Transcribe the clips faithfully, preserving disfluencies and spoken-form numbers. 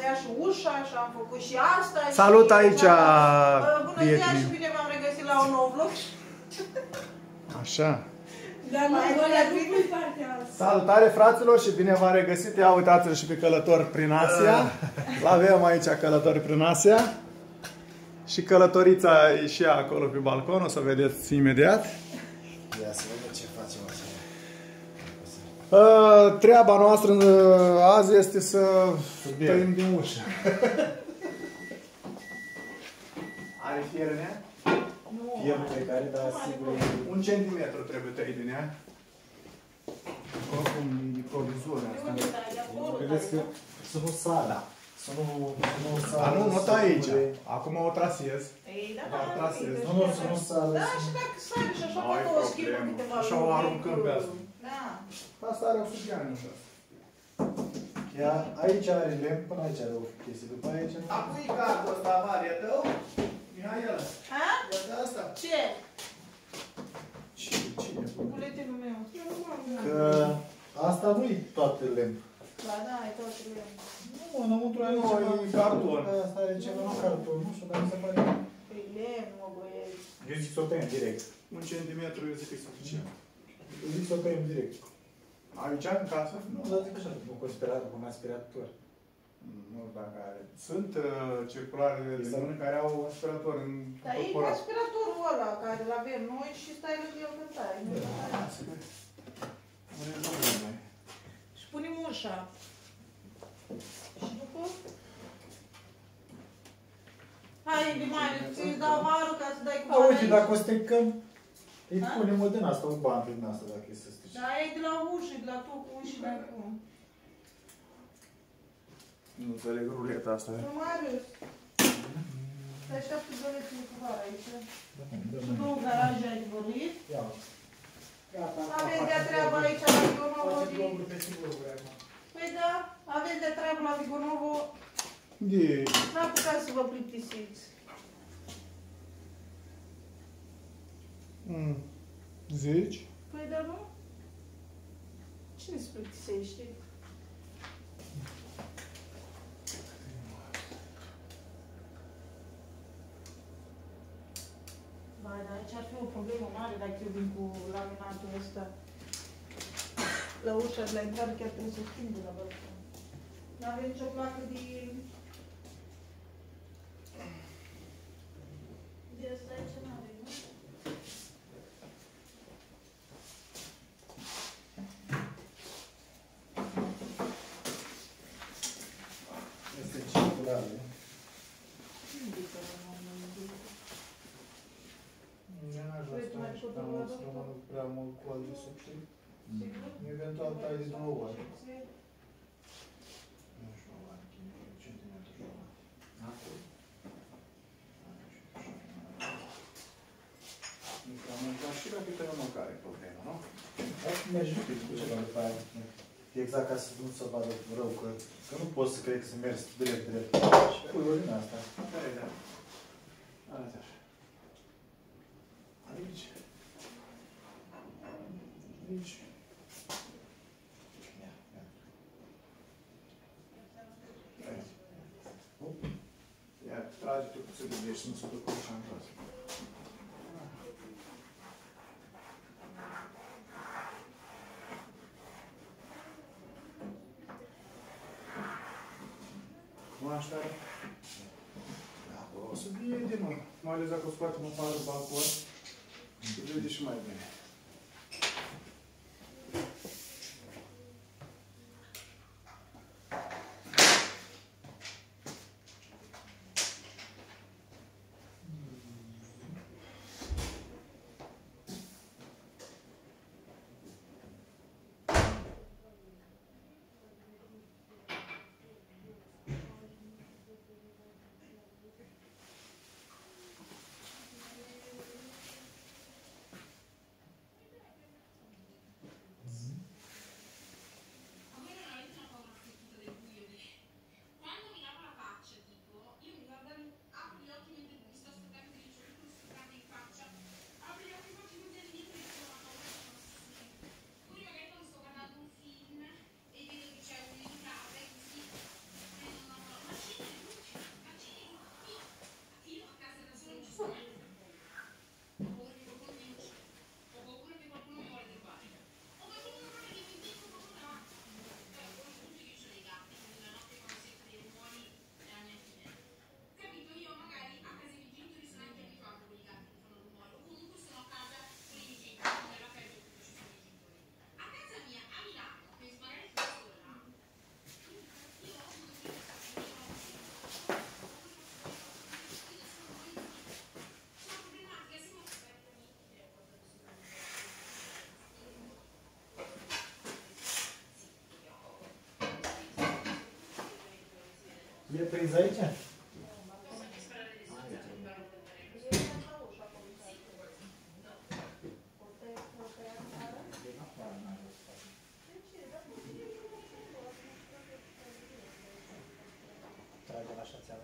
tăiat și ușa și am făcut și asta. Salut și aici, bună ziua și bine v-am regăsit la un nou vlog. Așa. Dar nu, nu partea asta. Salutare fraților și bine v-am regăsit. Ia uitați-l și pe călător prin Asia. L-avem aici călători prin Asia. Și călătorița e și ea acolo pe balcon, o să vedeți imediat. Ia să vedem ce facem așa. Uh, treaba noastră uh, azi este să tăiem din ușă. Are fier în ea? Fierul pe care, dar sigur e... Un centimetru trebuie tăit din ea. Oricum, e provizoră asta. Vedeți că să nu sară. Să nu, să nu sară. Dar nu, nu tai aici. Acum o trasez. Ei, da, Dar trasez. Nu, nu, să nu sară. Da, și dacă sari și așa, Ai poate o schimbă problemă. câteva Așa o aruncăm pe asta. Da. Asta are o sută de ani așa. Ea, aici are lemn, până aici are o chestie. După aici nu... Acum e cardul ăsta mare, e tău? Mihaela. Ha? Iată asta. Ce? Cine? Cine? Buletinul meu. Că asta nu e toată lemn. Ba da, e tot lemn. Nu, înăuntru are Nu, ceva... e carton. Asta are ceva, nu carton, nu știu, dar mi se pare... E lemn, mă băieți. Eu zic să o tăiem direct. Un centimetru eu zic că e suficient. Eu zic să o tăiem direct. Aici în casă? Nu, dar zic așa, nu cu aspirator, cu un aspirator. Nu știu dacă are. Sunt uh, circularele de mână care au aspirator în Dar e corporat. aspiratorul ăla care îl avem noi și stai lângă el când tai. Și punem ușa. Și după? Hai, Dimane, ți-i dau varul ca să dai cu A, bani uite, aici. dacă o stricăm, îi Da? punem o din asta, o bancă din asta, dacă e să strici. Da, e de la ușă, de la tocul ușii de acum. Nu înțeleg ruleta asta. Nu mai râs. Te așteaptă dolețul cu vară aici. Și două garaje ai vorbit. Ia. Aveți de treabă aici la Vigonovo. Păi da, aveți de treabă la Vigonovo. De... N-apucați să vă plictisiți. Mm. Zici? Păi da, nu? Cine se plictisește? Ba, dar aici ar fi o problemă mare dacă eu vin cu laminatul ăsta. La ușa de la intrare chiar trebuie să schimb de la balcon. N-avem nicio placă de... De asta aici n-avem, nu? Este circular, nu? N-aș vrea să mai rămân prea mult col de subțin. Eventual tai de două ori. Nu știu, centimetru jumătate. Acolo. Nu știu, am mâncat și la câte mâncare problemă, nu? Asta merge cu ceva după aia. Exact ca să nu se vadă rău, că, că nu poți să crezi că să mergi drept, drept. Și pui o din asta. Care e, da? Arăți așa. Aici. Aici. Ia, ia. Aici. Ia, trage-te puțin de deci, nu se ducă ușa în jos. Nu așa are? O să vede, mă. Mai ales dacă o scoatem afară balcon, se vede și mai bine. E prins aici? Trage la șațeală.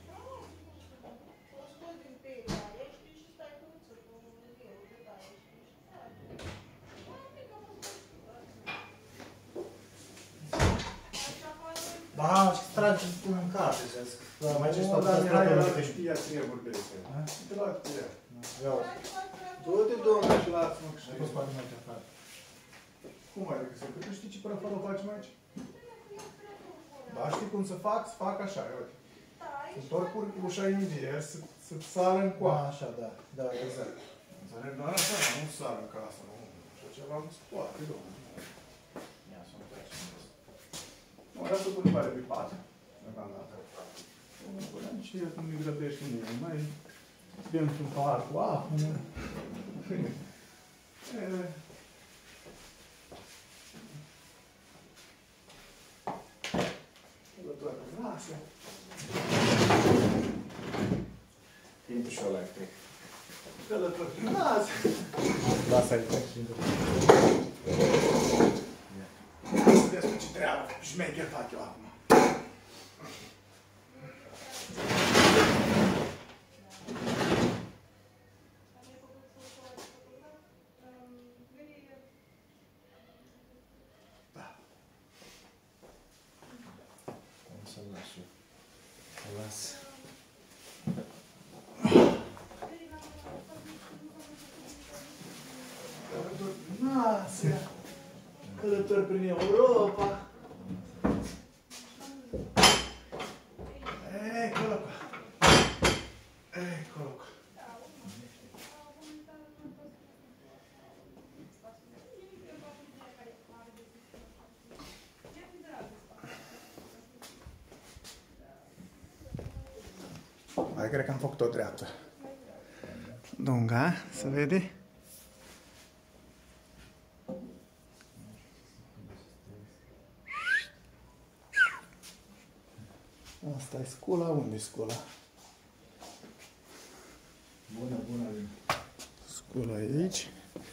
Da, și tragi în carte, zic. Mai ce Nu, dar Mihai ăla știa treburi de astea. Te la tia. Du-te, domnule, și lasă-mă că știi. Nu poți face mai afară. Cum adică să că știi ce prăfără facem aici? Da, știi cum să fac? Să fac așa, uite. Întorc ușa imediat, să-ți sară în coa. Așa, da, da, exact. Înțeleg, doar așa, nu sară în casă, nu. Așa ceva nu se poate, domnule. Ia să nu treci. Nu, dar să pune pare pe pat. Deocamdată. Nu pune nici el, nu-i grăbește nimeni. Mai bem un pahar cu apă, nu? Călătoare pe masă. Timpul și ăla, cred. Călătoare pe masă. Lasă aici. Să despre ce treabă. Șmecher fac eu acum. Cum să-l las eu? Să las. Călători prin Asia. Călători prin Europa. Eccolo qua. Eccolo qua. Hai, cred că am făcut o dreaptă. Dunga, să vede? Asta e scula, unde e scula? Bună, bună. Scula e aici.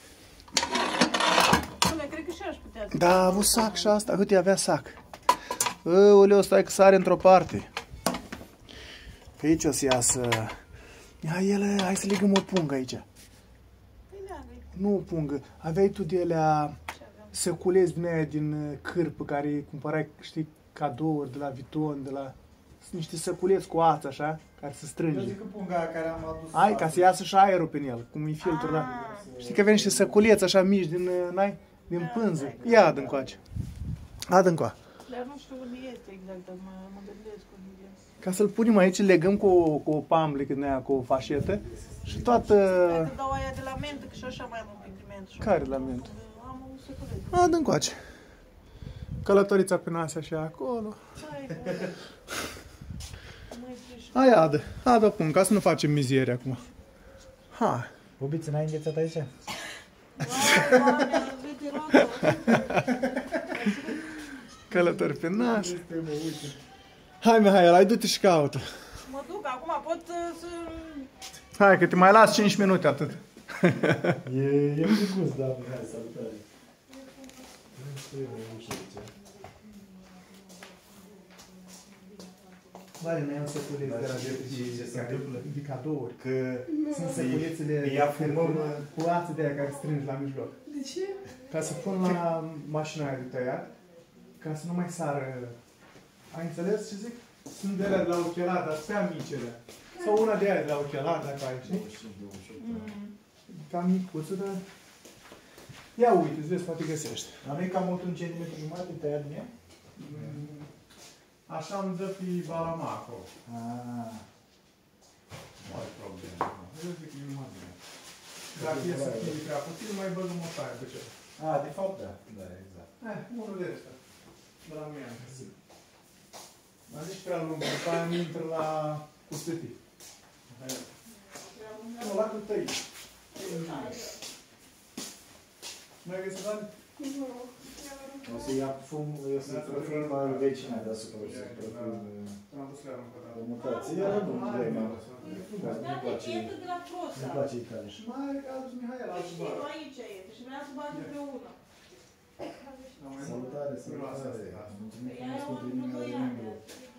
Bune, cred că și aș putea să... Da, a avut sac și asta. Uite, avea sac. Ăuleu, stai că sare într-o parte. Pe aici o să iasă... Hai, ele, hai să legăm o pungă aici. Păi leagă-i. Nu o pungă. Aveai tu de alea Ce aveam? săculeți din aia din cârpă care cumpărai, știi, cadouri de la Viton, de la... Sunt niște săculeți cu ață, așa, care se Eu strânge. zic că punga care am adus... Hai, ca să iasă și aerul pe el, cum e filtrul ăla. Știi că avea niște săculeți așa mici din, n-ai, din pânză. Ia adă încoace. Adă încoa. Dar nu știu unde este exact, dar mă, mă gândesc unde este. Ca să-l punem aici, legăm cu o, cu o pamble, când aia, cu o fașetă. Și toată... Dacă dau aia de la mentă, că și așa mai am un pic de mentă. Care la mentă? Am un seculet. Adă încoace. Călătorița prin Asia și acolo. Hai, bă. Măi, friș. Hai, adă. Adă o pun, ca să nu facem mizerie acum. Hai. Bubiță, n-ai înghețat aici? Doamne, vede rotul. Călători prin Asia. Hai, Mihai, hai, du-te și caută. Mă duc, acum pot uh, să... Hai, că te mai las cinci minute atât. E, e un gust, da, hai, salutare. Vale, mai am săculeți de la de, de cadouri. Că Sunt săculețele ea fumăm... cu ață de aia care strângi la mijloc. De ce? Ca să pun la mașina aia de tăiat, ca să nu mai sară. Ai înțeles ce zic? Sunt de alea de la ochelar, dar prea mici alea. Sau una de aia de la ochelar, dacă ai, știi? Mm. Cam micuță, dar... Ia uite, îți vezi, poate găsești. Dar nu e cam mult un centimetru jumătate tăiat din ea? Mm, Așa îmi dă pe balama acolo. Ah. Nu ai problemă. Eu zic că e numai bine. Dacă e să fie prea puțin, mai băgăm o taie pe ce. Ah, de fapt, da. Da, exact. Eh, unul de ăsta. De la mine am găsit. Dar nici prea lung, după aia îmi intră la custătii. Nu, la cu tăi. Nu ai găsit, Dani? Nu, O să ia fum, o să profim vecina deasupra, o să profim o mutație. Era bun, vrei, mă. Nu-mi place, nu-mi place Italia. Și mai are cazul Mihaela la Știi, tu aici e, și vrea să bată împreună. Salutare, salutare. Mulțumim frumos pentru inimile de membru.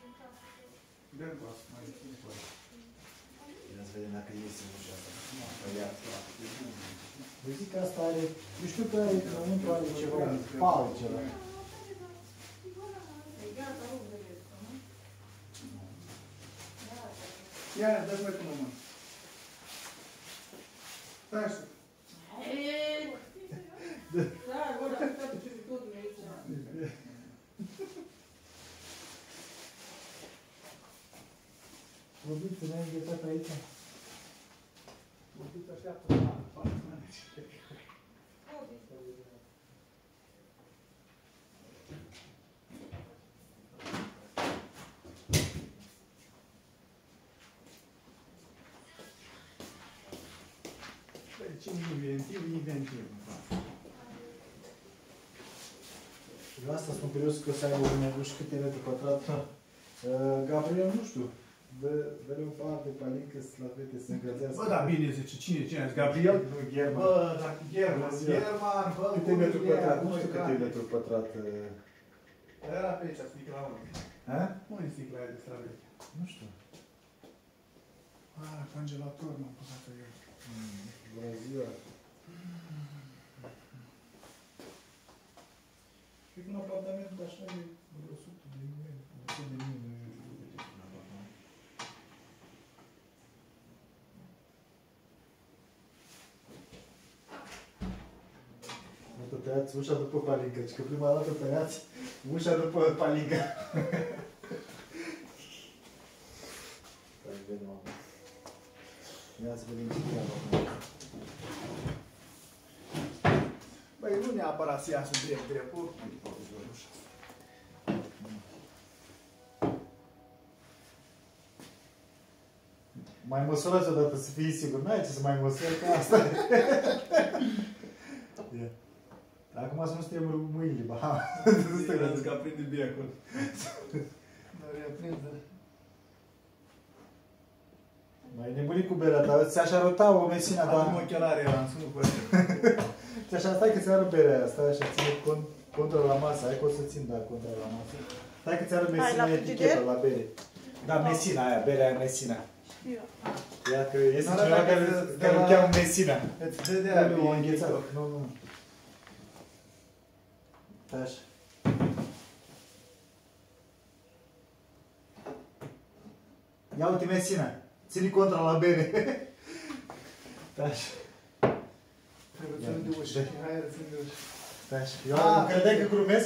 Ia să vedem dacă iese ușa asta. Eu zic că asta are, eu știu că înăuntru are ceva, un pal ceva. Ia, dă-ți mai până mână. Stai așa. Da, vor apuca pe tot de aici. Vorbiți, ne-ai înghețat aici? Vorbiți așteaptă la pală. Deci, inventiv, inventiv. Eu asta sunt curios că o să aibă un nu știu câte metri pătrat. Gabriel, nu știu. Dă-le o parte, palincă, slavete, să încălzească. Bă, da, bine zice, cine, cine zice? Gabriel? Nu, German. Bă, dacă German, German, bă, câte metri pătrat? Nu știu câte metri pătrat. Era pe aici, sticla ăla. Ha? Unde e sticla aia de straveche? Nu știu. Ah, congelator m-am pus eu. Bună ziua. Cred că un apartament așa de o sută de mii, o sută de mii, nu știu de ce un apartament. Nu tăiați ușa după palincă, ci că prima dată tăiați ușa după palincă. Stai, vedem acum. Ia să vedem ce treabă acum. Băi, nu neapărat să iasă drept, drept, oricum e poate de ușa. Mai măsurați odată să fii sigur. N-ai ce să mai măsori ca asta. Yeah. Acum să nu stăm mâinile, ba. Nu stă că aprinde biacul. Dar e aprindă. Mai nebunit cu berea ta. Ți-aș arăta o mesina, dar... Am ochelare eram, să nu văd. Ți-așa, stai că ți arăt berea aia. Stai așa, ține cont, contra la masă. Hai că o să țin, da, contra la masă. Stai că ți arăt mesina, eticheta la bere. Da, mesina aia, berea aia, mesina. Știu. Ia că este cineva care îl cheamă mesina. Îți dă de aia Nu, o pe înghețat. TikTok. Nu, nu. Stai așa. Ia uite mesina. Ține contra la bere. Stai așa. Trebuie să de ușă. Hai, țin de ușă. Stai așa. Eu credeai că glumesc?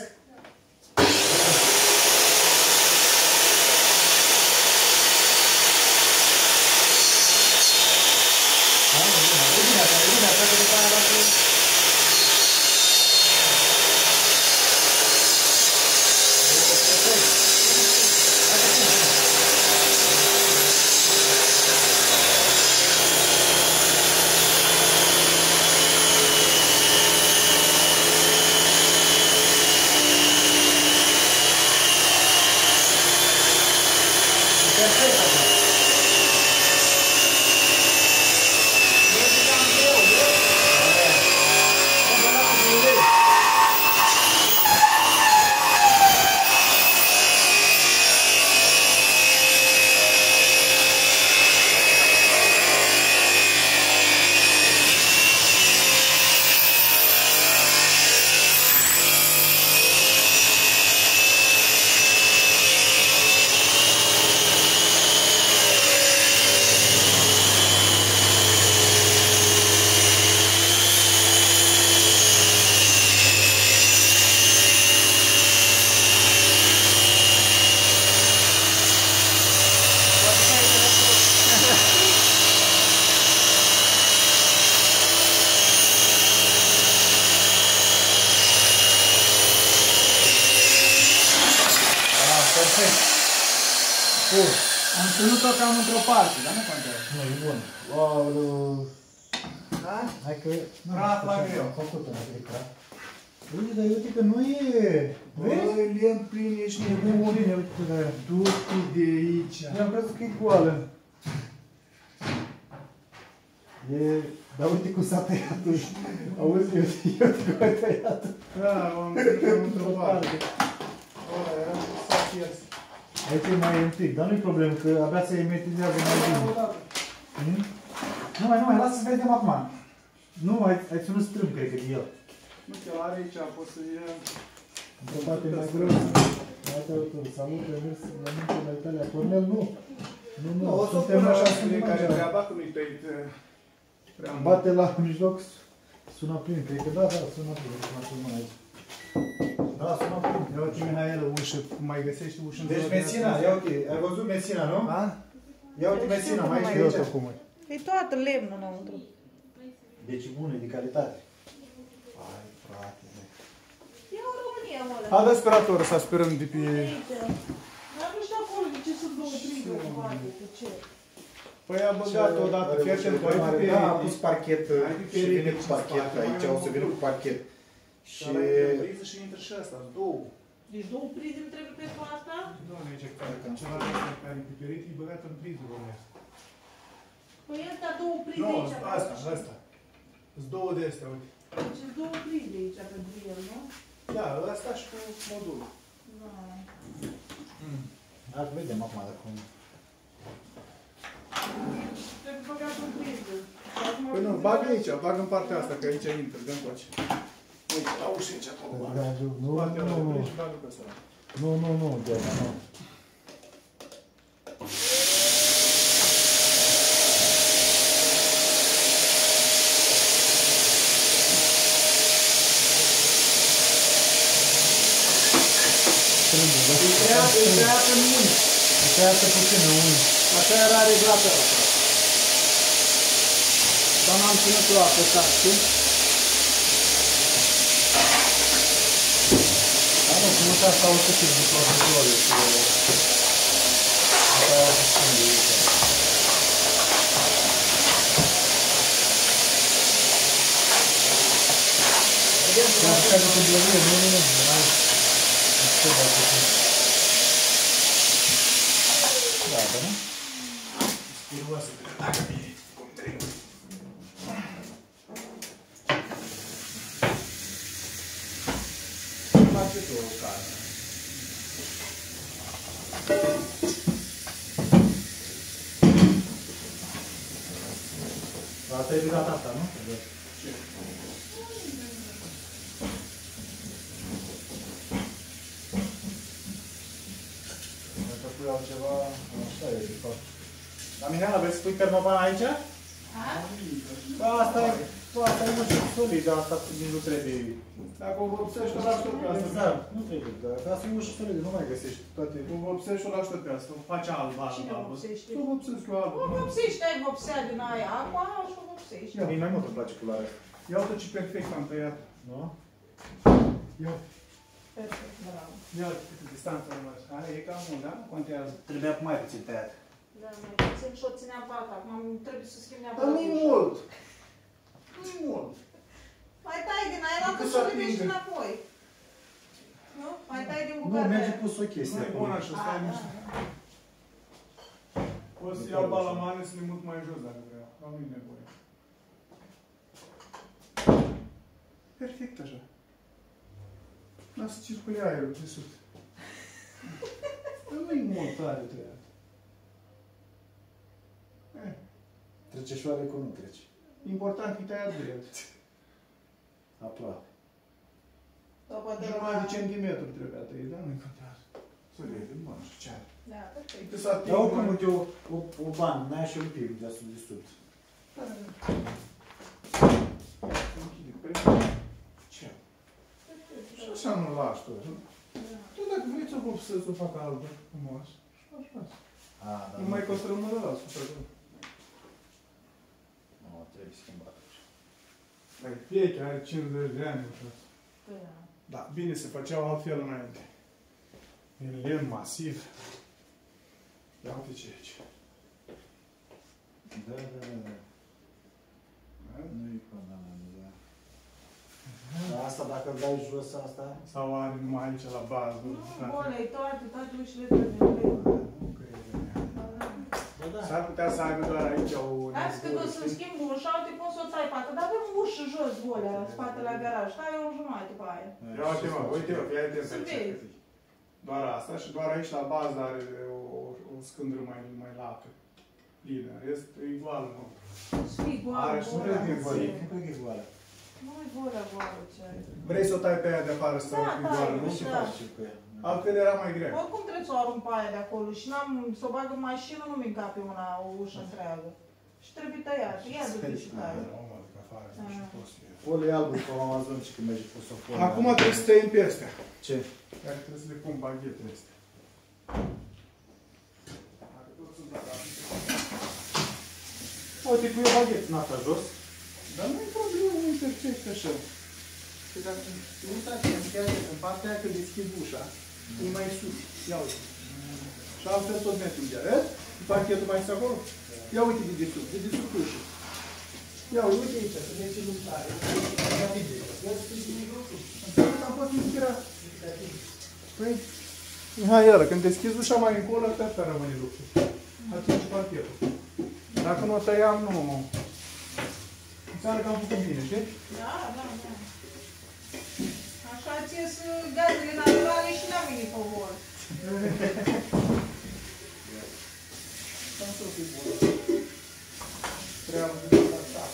Am ținut-o cam într-o parte, dar nu contează. Nu, e bun. Wow, Da? hai că... Praf la greu. Am făcut un pic, da? Uite, dar uite că nu e... Băi, lemn plin, ești nebun. Bine, uite de aia. Du-te de aici. Eu am crezut că e goală. E... Dar uite cum s-a tăiat. Auzi, eu uite cum a tăiat. Da, am întrebat într-o parte. Ăla era s-a piers. Aici e mai un pic, dar nu-i problemă, că abia se emetizează mai bine. Hmm? Nu mai, nu mai, lasă să vedem acum. Nu, ai, ai ținut strâmb, cred că, de el. Nu știu, are aici, pot să ia... Într-o parte mai greu. Uite, uite, salut, ai mers la muncă la Italia. Cornel, nu. Nu, nu, O să suntem pun așa așa suntem care așa. treaba, că nu-i tăit prea mult. Bate la mijloc, sună plin, cred că da, da, sună plin, sună plin aici. Da, sună plin. Ia uite, Mihaela, ușă, mai găsești ușă în Deci zona de Messina, asta? ia uite, ai văzut Messina, nu? Da? Ia uite Messina, mai Mai ești Eu aici. tot cum e. E toată lemnul înăuntru. Deci e bună, e de calitate. Hai, frate. E o România, mă, ăla. A, dă aspiratorul să aspirăm de pe... Aici. Dar nu știu acolo de ce sunt două friguri cu alte, de ce? Păi a băgat odată fierten cu ai pe Da, a pus perete. parchet Ai pe și vine perete cu și parchet. spate. Aici o să vină cu parchet. Și... Și... Dar ai și intră și ăsta, două. Deci două prizme trebuie pentru asta? Doamne, ce care, că ceva de asta care pe perete e băgat în prizul românesc. Păi ăsta două prizme Nu, aici. asta, asta. Sunt două de astea, uite. Deci sunt două prizme aici pentru el, nu? Da, ăsta și cu modulul. Da. Hai, vedem acum dacă... Trebuie băgat în priză. Păi nu, bag aici, bag în partea asta, că aici intră, dă-mi coace. Uite, la ușă aici, acolo, bag. Da, nu, nu, Scoate ăla de nu, priz și bagă pe ăsta. nu, nu, nu, Diana, nu. Îi creează, îi creează în mâini. Tăiată puțin în unii. Așa era reglată ăla. Dar n-am ținut eu apăsat, știi? Da, nu, cum uita asta o să fie după vizuale și... Asta e o să schimbe aici. Vedem cum Asta e cu blăvie, nu, nu, nu, hai. Nu știu dacă e. Da, da, nu? spiroasă, că dacă mi-e cum trebuie. Faceți o carne. Asta e de data asta, nu? Ce? Dacă pui altceva, așa e, de fapt. Dar, Mihaela, vrei să pui termoban aici? Da, asta e, tu, asta e mășă solidă, asta nu trebuie. Dacă o vopsești, o lași tot pe asta. Exact, nu trebuie, dar asta e mășă solidă, nu mai găsești toate. O vopsești, o lași tot pe asta. O faci albă, albă, Cine albă. vopsește? Tu vopsezi cu albă. O vopsești, ai vopsea din aia acua și o vopsești. Mie mai mult îmi place culoarea. Ia uite ce perfect am tăiat. Nu? Ia, Perfect, bravo. ia uite câtă distanță am rămas. Are, e cam mult, da? Nu contează. Trebuia cu mai puțin tăiat. Da, mai puțin și o țineam pe alta. Acum trebuie să schimb Dar neapărat. nu-i ușa. mult. Nu-i mult. Mai tai din aia, Decât dacă să să ridici atingă. înapoi. Nu? Mai tai din Nu, bucata merge aia. pus o chestie Nu-i acolo. bun așa, stai Ah, da, niște. da. Poți să iau balamane să le mut mai jos dacă vreau. Dar nu-i nevoie. Perfect așa. Lasă circule aerul de sus. Dar nu-i mult tare tăiat. Eh, Trece și oare cu nu trece. important e tăiat drept. Aproape. Sau poate Jumătate de la... centimetru trebuia tăiat, dar nu-i contează. Să vede, mă, nu știu ce are. Da, perfect. Că să ating Dar oricum, mai- uite, o, o, o bani, n-ai și un pic de sus de sub. Închide, perfect. Ce? Și așa nu lași tot. nu? Da. Tu dacă vrei să o să o facă albă, frumos, și faci asta. A, dar Nu mai costă rămână la sută. Nu, trebuie schimbat. Dar e veche, are cincizeci de ani. Așa. Da. Da, bine, se făceau altfel înainte. În lemn masiv. Ia uite ce e aici. Da, da, da, da. Da? Nu e până la da. Asta dacă îl dai jos, asta... Sau are numai aici la bază? Nu, bolei, toate, toate ușile trebuie. S-ar putea să aibă doar aici o... Lasă că o să-mi schimb ușa, uite cum să o tai pată, dar avem ușă jos, bolea, în spate la garaj, stai o jumătate pe aia. Ia uite mă, uite mă, fii atent Să aici. vezi. Doar asta și doar aici la bază are o, o scândură mai, mai lată. Plină, rest e goală, nu? Știi, goală, Are și nu goală. cred că e goală. Nu cred că e goală. Nu e goală, goală, ce ai. Vrei să o tai pe aia de afară să Da, e tai, goală, nu? Nu ce Da. faci cu ea? Altfel era mai greu. Oricum trebuie să o arunc pe aia de acolo și n-am, să o bag în mașină, nu-mi încape una, o ușă întreagă. Și trebuie tăiat, ia du-te și taie. Folii albă pe Amazon și când merge pus o folie. Acum trebuie să tăiem pe astea. Ce? Chiar trebuie să le pun baghetele astea. Uite cu e baghet. Nata jos? Dar nu e problemă, nu intercește așa. Că dacă nu uitați, în partea aia când deschid ușa, e mai sus. Ia uite. Și altfel tot mergi în gheară. Pachetul mai este acolo? Ia uite de desubt, de desubt ușa. Ia uite aici, să mergi în lucrare. Înseamnă că am fost inspirat. Păi, Mihai, când deschizi ușa mai încolo, atâta rămâne lucru. Atunci pachetul. Dacă nu o tăiam, nu... Înseamnă că am făcut bine, știi? Da, da, da. Așa ție să gazele naturale și n-am venit pe vor. Am să fii bună. Treabă de asta.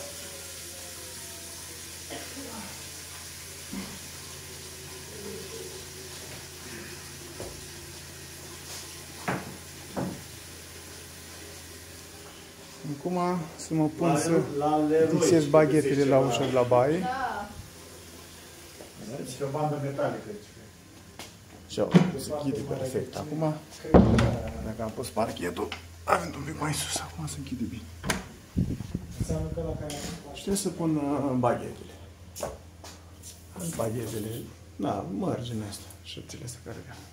Acum să mă pun să fixez baghetele la ușă de la baie. Da. Și o bandă metalică. Și au, se închide perfect. Acum, dacă am pus parchetul, având un pic mai sus, acum se închide bine. Înseamnă că la care... Și trebuie să pun uh, baghetele. Baghetele, da, mărgine astea, șerțile astea care avea.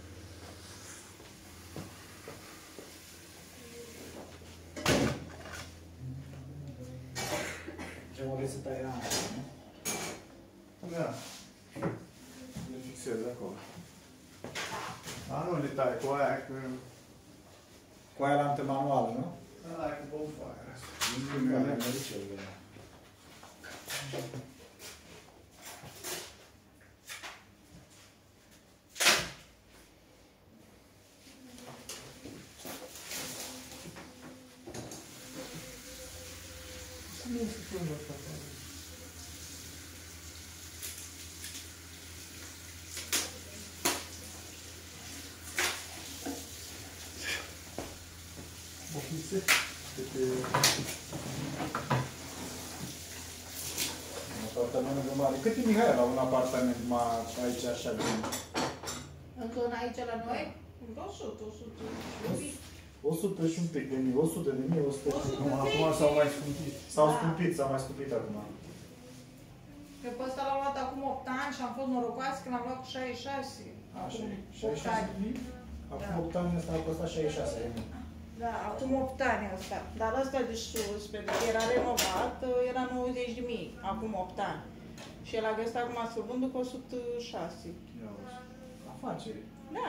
Ce mă vrei să tai ea? Da. Le fixez acolo. Dar nu le tai cu aia, că... Cu aia la manuală, nu? Aia cu bonfire asta. Nu, nu, nu, Nu se pune asta acolo. Bochițe? Apartamentul mare. Cât e Mihai la un apartament mai aici așa de... În zona aici la noi? o sută, o sută. o sută și un pic de mii, o sută de mii, o sută și... Acum s-au mai scumpit. S-au scumpit, s-au mai scumpit acum. Eu pe ăsta l-am luat acum opt ani și am fost norocoasă că l-am luat cu șaizeci și șase. Așa, Acum șaizeci și șase de mii? Acum opt ani ăsta a costat șaizeci și șase de mii. Da, acum opt ani ăsta. Dar ăsta de sus, pentru că era renovat, era nouăzeci de mii, acum opt ani. Și el a găsit acum să-l vândă cu o sută șase. Afaceri. Da.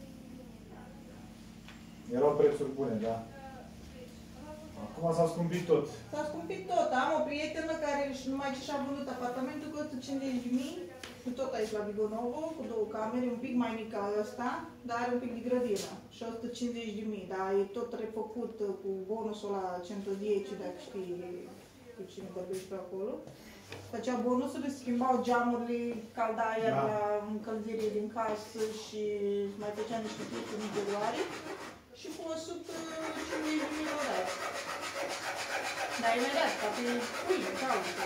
Erau prețuri bune, da. Acum s-a scumpit tot. S-a scumpit tot. Am o prietenă care și numai ce și-a vândut apartamentul cu o sută cincizeci de mii, tot aici la Bigonovo, cu două camere, un pic mai mic ca ăsta, dar are un pic de grădină. Și o sută cincizeci de mii, dar e tot refăcut cu bonusul la o sută zece, dacă știi cu cine vorbești pe acolo. Făcea bonusul, îi schimbau geamurile, calda aer Da. la încălzire din casă și mai făcea niște chestii interioare. Și cu o sută cincizeci de mii lei. Dar imediat, ca pe pâine, caută.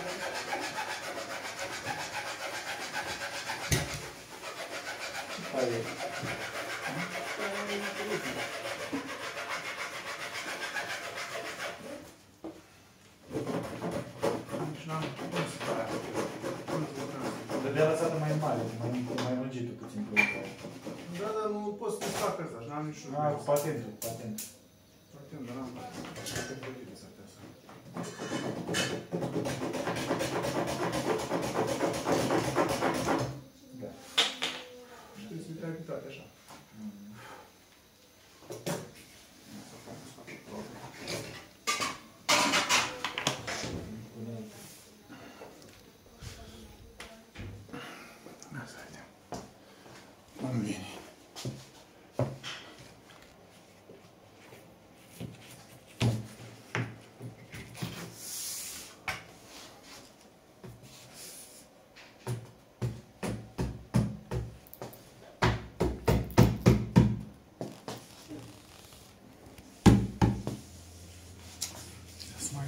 Hai. Dădea lăsată mai mare, mai, mai lungită puțin pe urmă. Da, dar nu pot să fac asta, așa, n-am niciun Ah, cu patentul, patentul. Patent, dar n-am patent.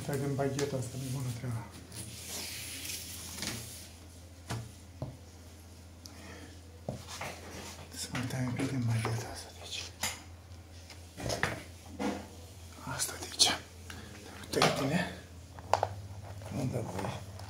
tai din bagheta asta, nu bună treaba. Să mai tai un pic din bagheta asta, deci. Asta, deci. Uite-i tine. Nu dă voie.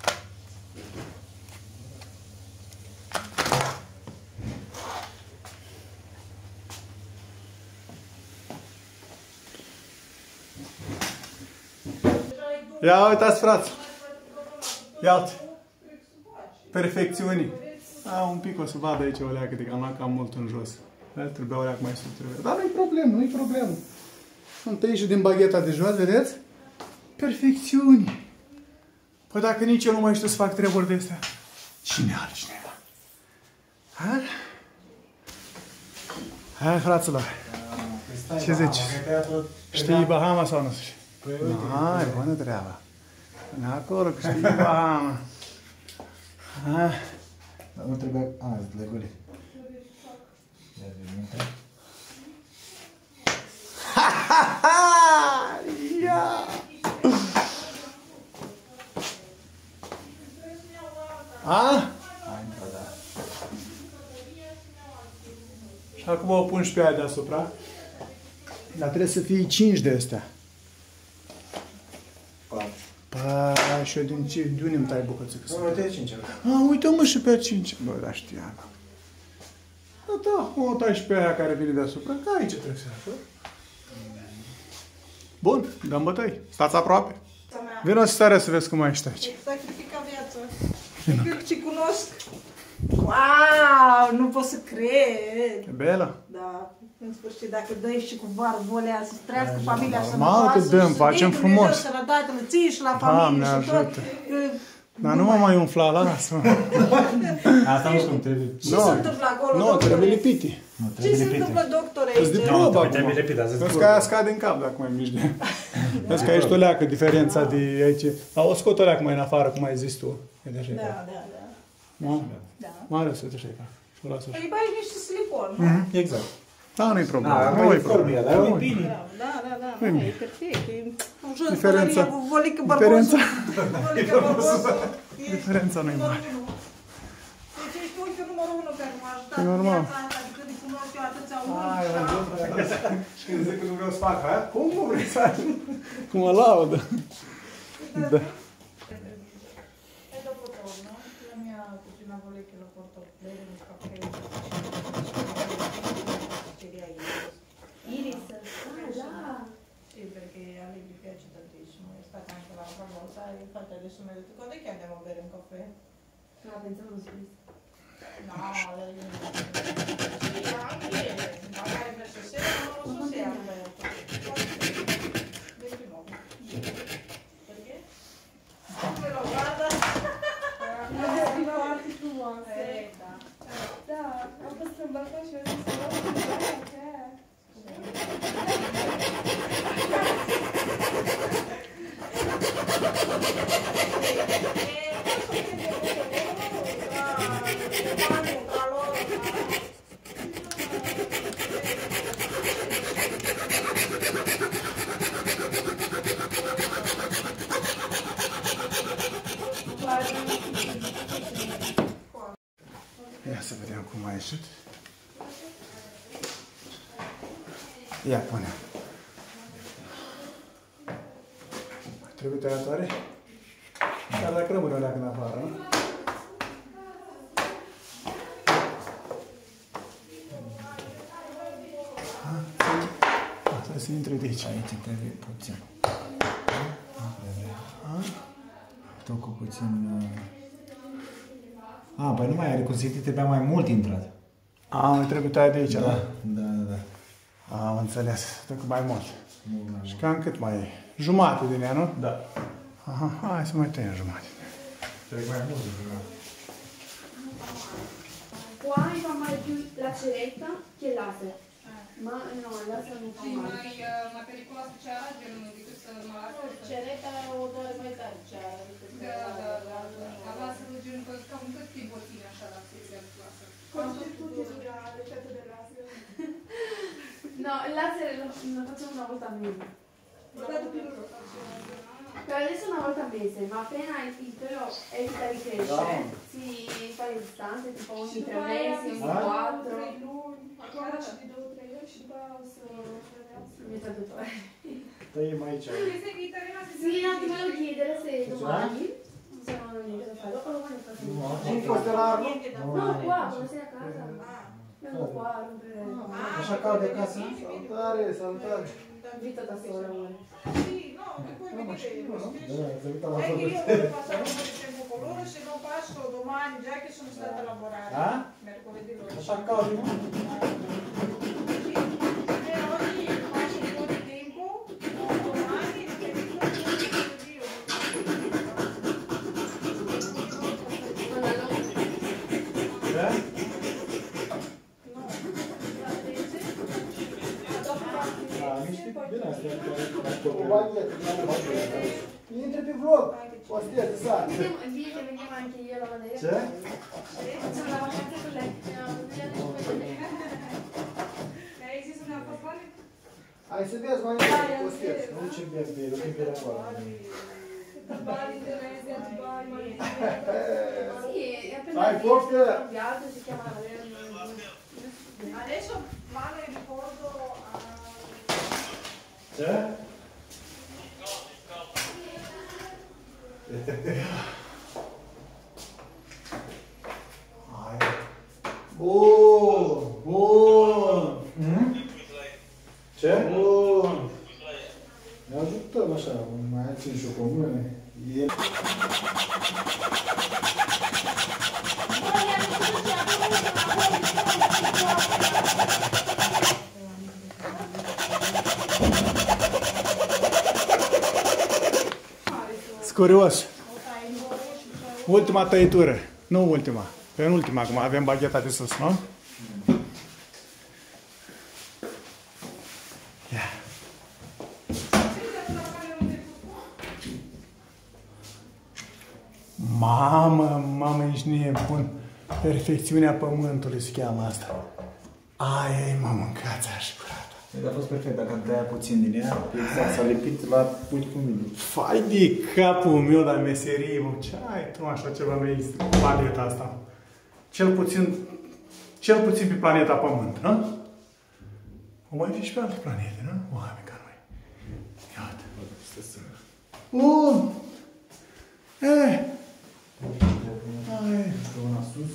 Ia uitați, frați! Ia uite! Perfecțiunii! A, un pic o să vadă aici o leacă, de că am luat cam mult în jos. El trebuia o leacă mai sus, trebuie. Dar nu-i problemă, nu-i problemă. Am tăiat și din bagheta de jos, vedeți? Perfecțiuni! Păi dacă nici eu nu mai știu să fac treburi de astea, cine altcineva? Ha? Hai, fraților! Ce zici? Știi Bahama sau nu știi? Hai, bună treaba. Până acolo, că știi Bahama. Dar nu trebuie... A, legule. Ha, ha, ha! Ia! A? Și acum o pun și pe aia deasupra. Dar trebuie să fie cinci de astea. Păi, și eu din ce? De unde îmi tai bucățică? Nu, uite cinci. A, uite-mă și pe cinci. Bă, da, știam. Da, da, o tai și pe aia care vine deasupra, că aici trebuie să facă. Bun, dăm bătăi. Stați aproape. Vino seara să vezi cum mai ești aici. Sacrifica viața. Cred ce cunosc. Wow, nu pot să cred. E belă? Da, în sfârșit, dacă dai și cu var volea să trăiască familia normal că sănătoasă. dăm, facem frumos. Sănătate, ție și la Doamne familie și tot. ajută. Dar nu mă mai umfla, lasă-mă. Asta nu cum trebuie. Ce se întâmplă acolo, Nu, doctore? trebuie lipiti. Ce se întâmplă, doctore, Îți de aici? probă acum. Trebuie lipit, dar Vezi că aia scade în cap dacă mai miști. Vezi că aici o leacă diferența de aici. Dar o scot o leacă mai în afară, cum ai zis tu. Vede așa. Da, da, da. Nu? Da. Mai ales, uite așa e ca. Și o lasă așa. Păi bai niște silicon, nu? Exact. Da, nu-i problemă. Da, Nu-i nu-i problemă. dar e bine. Da, da, da, da, nu, e perfect. E un jos de Diferența. pălărie cu volică Diferența. bărbosul. Volică bărbosul. Diferența nu-i mare. Deci ești unchiul numărul unu care m-a ajutat E în normal. viața asta, de când îi cunosc eu atâția Hai, oameni. și când zic că nu vreau să fac, ha? Cum nu vrei să faci? Cum mă laudă. Da. E dopo torno, la mia cugina vuole che lo porto a bere un caffè. Iris, ah, da. Sì, perché a lei gli piace tantissimo, è stata anche l'altra volta e infatti adesso mi ha detto quando è che andiamo a bere un caffè? No, pensavo non si No, lei sì, anche, magari per stasera non lo so se è aperto. ventinuove. Perché? Come lo guarda? No, sono arti frumoase. Eh, da. Da, am fost în balcon și eu zic să luăm ce. Ia să vedem cum a ieșit. Ia, pune. Trebuie tăiatoare? Dar dacă rămâne o leacă în afară, nu? Trebuie să intre de aici. Aici trebuie puțin. Tot cu puțin... A, păi nu mai are cum să trebuia mai mult intrat. A, mai trebuie tăiat de aici, Da, da? da, da, da. Am înțeles. Trebuie mai mult. Mult mai Și mult. cam cât mai e? Jumate din ea, nu? Da. Aha, hai să mai tăiem jumate. Trebuie mai mult. Da. Qua mi fa male più la ceretta che il laser. Ma no, il laser non fa Sì, male. mai, mai pericoloasă cea genul di questa malattia. Cereta o doare mai tare, cea Da, da, da, da. La laserul genul că cam cât timp o ține așa la fiecare laser? Quanto tutti dura l'effetto del laser? No, il laser lo, lo facciamo una volta al mese. Guarda più Ah, Per adesso una volta al mese, ma appena il pelo evita di crescere, si fa le distanze, tipo ogni tre mesi, ogni quattro. Acum și de două, trei ori și după aia o să credească. Il mio traduttore. Tăiem aici. Sì, no, ti volevo chiedere se domani se non ho niente da fare. O domani faccio Nu, niente. am fost de la Arno. No, qua, quando sei a casa. Vengo qua a rompere. Așa cau de acasă. Salutare, salutare. Vita da sola, amore. Sì, no, che poi vedete, Da, ți-a uitat la è che foto. io voglio passare un po' di tempo con loro, se non passo domani, già che sono stata a lavorare. Ah? Mercoledì lo Așa cau de mult. E oggi passo un po' di tempo, domani, perché mi sono io. Da? Da, niște din astea. O baghetă, din altă baghetă. Intre pe vlog. O stea de sare. Vediamo, vieni, veniamo anche io a vedere. Ce? Facciamo la vacanza con lei. No, Ai zis să ne apăpare? Hai să vezi mai mult. O stea. Nu ducem bine pe el, o timp era acolo. Dubai, Indonezia, Dubai, Sì, è appena Dai, visto forte. un viaggio, si chiama Adesso vado in ricordo a... Ce? Hai. Bun, bun. Hmm? Ce? Bun. Ne ajutăm așa, mai țin și o comună. El... Scurios. Ultima tăitură. Nu ultima. Penultima acum. Avem bagheta de sus, nu? Ia. Mamă, mamă, ești nebun. Perfecțiunea pământului se cheamă asta. Aia e, mă, mâncați așa curată. A fost perfect, dacă am tăiat puțin din ea, exact, s-a lipit la puici cu mine. Fai de capul meu, dar meserie, mă, ce ai tu așa ceva mai planeta asta? Cel puțin, cel puțin pe planeta Pământ, nu? O mai fi și pe alte planete, nu? Oameni ca noi. Iată. Bun. Eh. Hai. Una sus.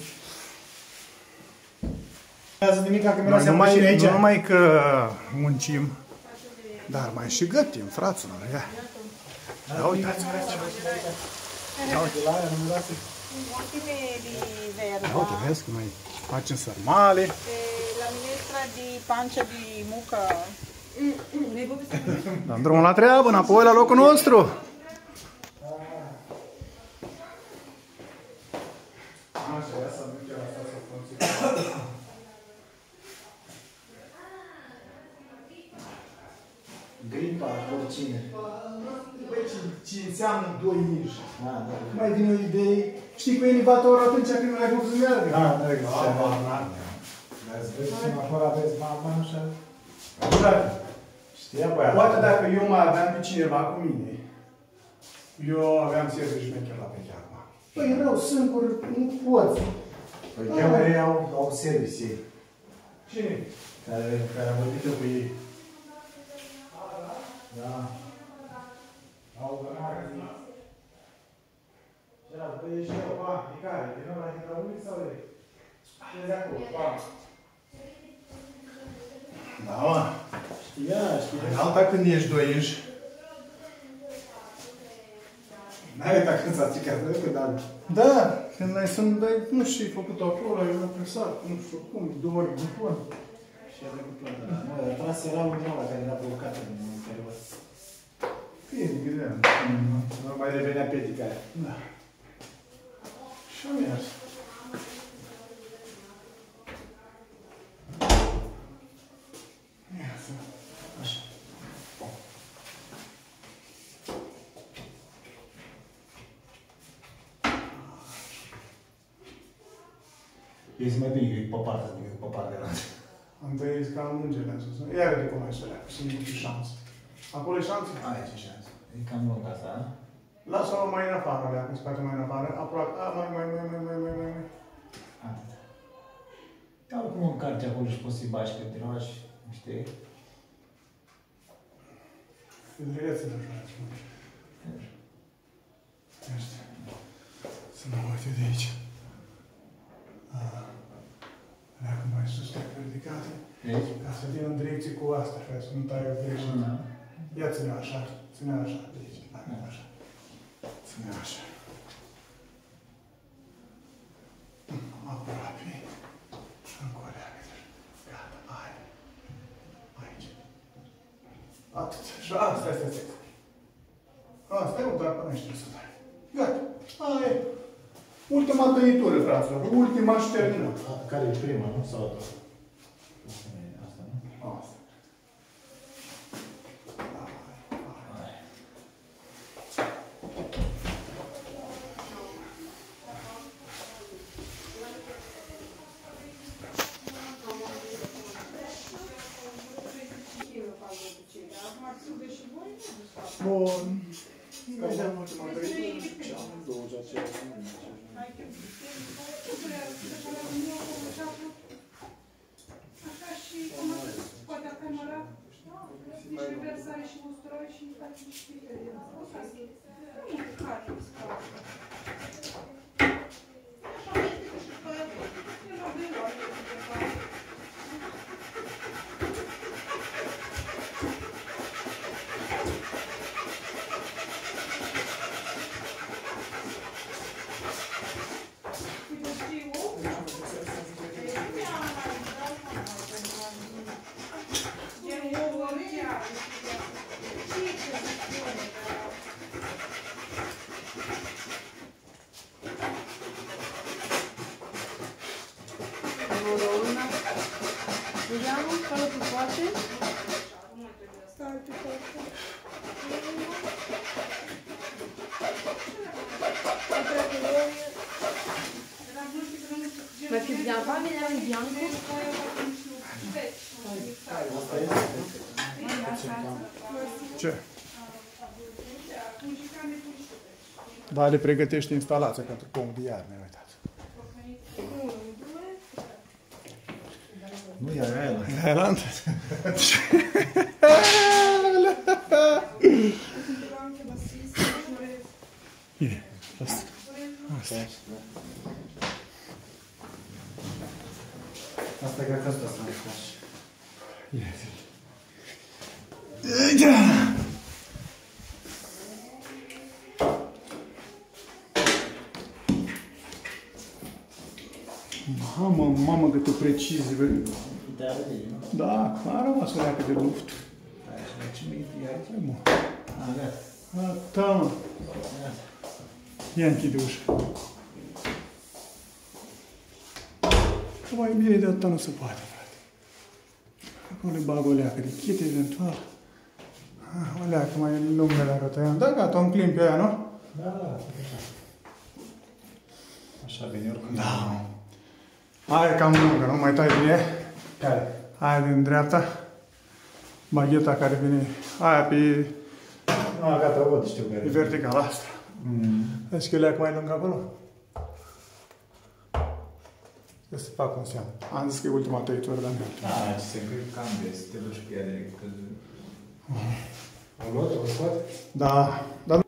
Nu nimic, că mi-a Noi să numai, aici. nu numai că muncim, dar mai și gătim, fraților. Ia. Ia uitați-vă aici. Ia uite. Ultime di verba. Ia uite, vezi că mai facem sărmale. E la minestra di pancia di mucca. Dăm drumul la treabă, înapoi la locul nostru. Gripa, oricine. Băi, ce, ce înseamnă doi inși? Da, da. Mai vine o idee. Știi cu elevatorul atunci când nu ai cum să meargă? Da, da, exact. Da, da, Vezi, vezi, acolo aveți mama, așa. da. Știa băiatul. Poate dacă eu mai aveam pe cineva cu mine, eu aveam serviciu șmecher la peche acum. Păi rău, singur, nu poți. Păi cheamă ei au, au service ei. Cine? Care, care am vorbit eu cu ei. Da. Au gănare. Și era, băi, ești eu, ba, e care? Din ăla hidraulic sau e? Ce de acolo, ba? Da, mă. Știa, știa. În alta când ești doi inși. N-ai uitat când s-a stricat, nu când am. Da, când ai sunt, dai, nu știu, ai făcut acolo, ai presat, nu știu cum, două ori buton. Și a trecut planta, da. Mă, dar tras era unul ăla care era blocat în interior. Fie, de Nu mai revenea pedica aia. Da. Și a mers. Iată. Așa. Ești mai bine că e pe partea decât pe partea altă. Am tăiat ca în mângele în sus. Ia de cum ai să leacă, sunt nici șansă. Acolo e șansă? Aici e șansă. E cam lung asta, a? Lasă-o mai în afară, alea, în spate mai în afară. Aproape. A, mai, mai, mai, mai, mai, mai, mai, mai. Atât. Ca cum încarci acolo și poți să-i bași când te roagi, știi? Filtrețe de joați, mă. Asta. Să mă uit eu de aici. Leacă mai sus, leacă ridicate. Deci? Ca să vin în direcție cu asta, așa, să nu tai de aici. Ia ține așa, ține așa, de aici, hai, așa. Ține așa. Aproape. Și încă o leacă. Gata, hai. Aici. Atât. Și asta, stai, stai, stai. Asta e un drag până aici trebuie să dai. Gata. Aia e. Ultima tăitură, fraților. Ultima și terminăm. Care e prima, nu? Sau a doua? Asta, nu? Asta. Bun. Vedem ultima tăitură. Ce am douăzeci aceea. Așa și cum poate acamera niște reversare și usturoi și face niște idei. Nu e care e scapă. Așa este și pe el o de luare. Vediamo, fallo più forte. Stai più forte. Ma più bianco, fammi vedere il bianco. Ce? Da, le pregătești instalația pentru pomul de iarnă, uitați. Nu e Island. Island? Bine, asta. Asta. Asta e ca asta să mai faci. Mamă, mamă, câtă precizie, bă. Te arăt, nu? Da, a rămas o leacă de luft. Hai, și mai ce mi-e aici? Hai, mă. A, gata. Gata, mă. Gata. Ia închide ușa. Că mai bine de atâta nu se poate, frate. Acum le bag o leacă de chit, eventual. Ah, o leacă mai lungă dacă tăiam. Da, gata, o înclin pe aia, nu? Da, da, așa. Așa vine oricum. Da. Aia e cam lungă, nu? Mai tai bine? Care? Aia din dreapta. Bagheta care vine. Aia pe... Nu, gata, o văd, știu care. E vertical asta. Mm. Vezi că e leacă mai lungă acolo? Să se fac un seamă. Am zis că e ultima tăitură, dar nu. Da, ce se încăi cam de să te duci pe ea direct. Că... O luat, o scot? Da, dar...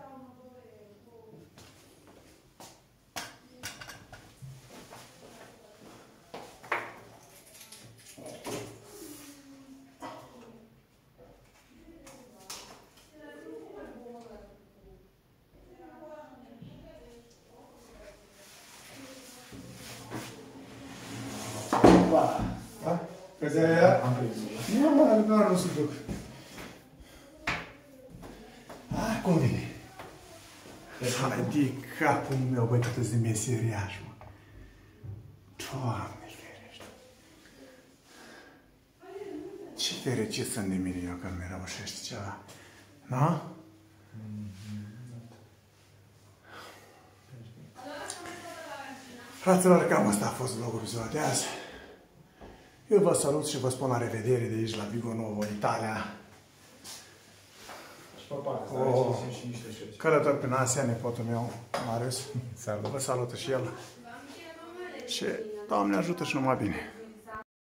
Da? Vezi aia? Am prins. Nu, mă, doar nu se duc. Ah, cum vine? Hai de capul meu, băi, cât de meseriaș, mă. Doamne, ferește. Ce fericit sunt de mine eu că mi reușește ceva. Nu? Fraților, cam asta a fost vlogul ziua de azi. Eu vă salut și vă spun la revedere de aici la Vigo Novo, Italia. papac, Oh. și niște șerpi. Călător prin Asia, nepotul meu, Marius. Salut. Vă salută și el. Și Doamne ajută și numai bine.